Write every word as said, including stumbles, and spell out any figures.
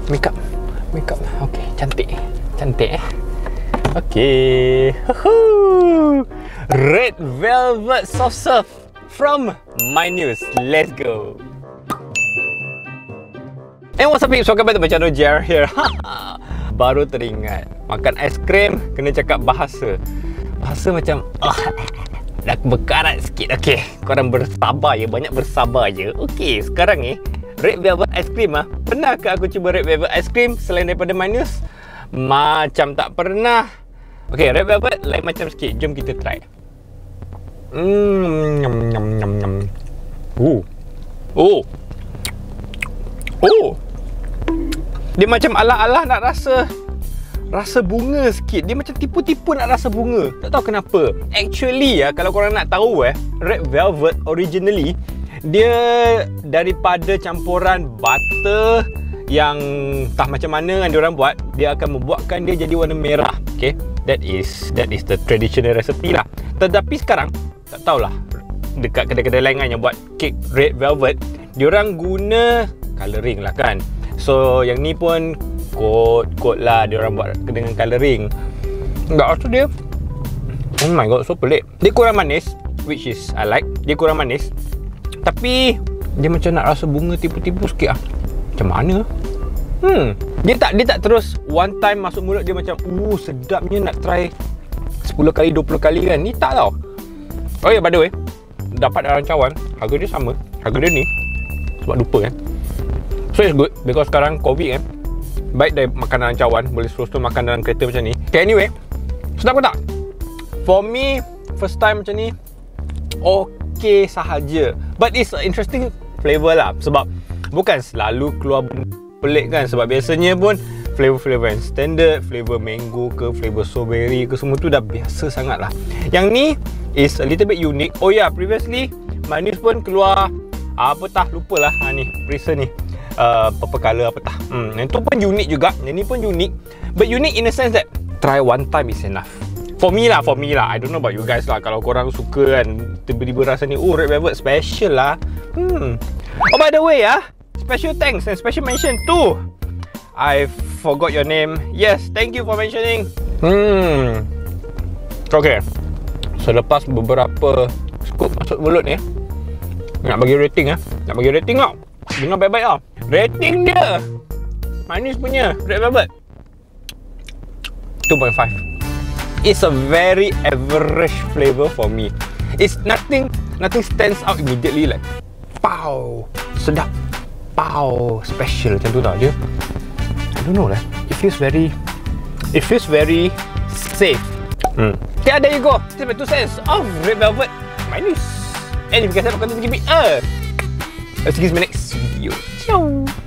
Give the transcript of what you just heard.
Makeup. Makeup. Okay, cantik. Cantik eh. Okay. Red Velvet Soft Serve from MyNews. Let's go. And what's up, peeps? Welcome back to my channel, J R here. Baru teringat, makan aiskrim kena cakap bahasa. Bahasa macam oh, dah berkarat sikit. Okay, korang bersabar je, banyak bersabar je. Okay, sekarang ni Red Velvet Ice Cream ah. Pernah ke aku cuba Red Velvet Ice Cream selain daripada MyNews? Macam tak pernah. Okay, Red Velvet lain macam sikit. Jom kita try. Hmm, nyam nyam nyam nyam. Oh. Oh. Oh. Dia macam alah-alah nak rasa rasa bunga sikit. Dia macam tipu-tipu nak rasa bunga. Tak tahu kenapa. Actually ya, kalau korang nak tahu eh, Red Velvet originally dia daripada campuran butter yang entah macam mana yang diorang buat, dia akan membuatkan dia jadi warna merah. Okay, that is that is the traditional recipe lah. Tetapi sekarang tak tahulah, dekat kedai-kedai lain kan yang buat cake Red Velvet, diorang guna colouring lah kan. So yang ni pun kot-kot lah diorang buat dengan colouring. Enggak, rasa dia, oh my god, so pelik. Dia kurang manis, which is I like. Dia kurang manis, tapi dia macam nak rasa bunga tipu-tipu sikit lah. Macam mana? Hmm, dia tak dia tak terus one time masuk mulut dia macam uh sedapnya nak try sepuluh kali, dua puluh kali kan. Ni tak tau. Oh ya, yeah, by the way, dapat rancawan, harga dia sama. Harga dia ni, sebab lupa kan. So it's good because sekarang COVID kan. Baik dari makanan rancawan, boleh terus-terus makan dalam kereta macam ni. Okay, anyway, sedap ke tak? For me, first time macam ni, okay sahaja. But it's an interesting flavour lah. Sebab bukan selalu keluar pelik kan. Sebab biasanya pun flavour-flavour yang standard, flavour mango ke, flavour strawberry ke, semua tu dah biasa sangat lah. Yang ni is a little bit unique. Oh ya, yeah, previously MyNews pun keluar apa tah, lupalah ha, ni recent ni uh, purple colour apa tah. Hmm, yang tu pun unik juga. Yang ni pun unik, but unique in a sense that try one time is enough. For me lah, for me lah. I don't know about you guys lah. Kalau korang suka kan, tiba-tiba rasa ni, oh Red Velvet special lah. Hmm. Oh by the way ah, special thanks and special mention to, I forgot your name. Yes, thank you for mentioning. Hmm. Okay. Selepas beberapa scoop masuk mulut ni, nak bagi rating ah. Nak bagi rating tau. Dengar baik-baik tau. Rating dia, MyNews punya Red Velvet, two point five. It's a very average flavour for me. It's nothing nothing stands out immediately like pow, sedap, pow, special macam tu tau. Dia, I don't know lah. It feels very It feels very safe. Hmm. Okay, there you go. This is my two cents of Red Velvet MyNews. And if you guys have a content, give me a. I'll see you in my next video. Ciao.